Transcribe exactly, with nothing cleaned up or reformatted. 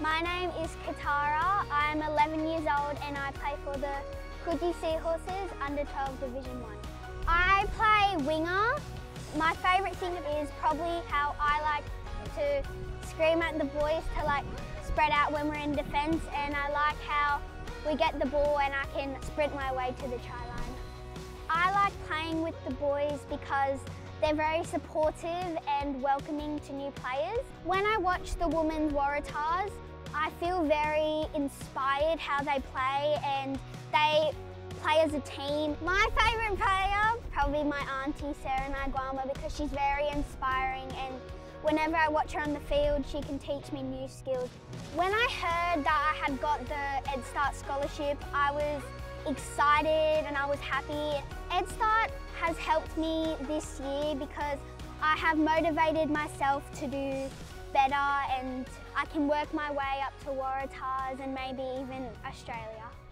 My name is Kathara. I'm eleven years old and I play for the Coogee Seahorses under twelve Division one. I play winger. My favourite thing is probably how I like to scream at the boys to like spread out when we're in defence, and I like how we get the ball and I can sprint my way to the try line. I like playing with the boys because they're very supportive and welcoming to new players. When I watch the women's Waratahs, I feel very inspired how they play, and they play as a team. My favourite player, probably my aunty Sera Naiqama, because she's very inspiring, and whenever I watch her on the field, she can teach me new skills. When I heard that I had got the Edstart Scholarship, I was excited and I was happy. Edstart has helped me this year because I have motivated myself to do better, and I can work my way up to Waratahs and maybe even Australia.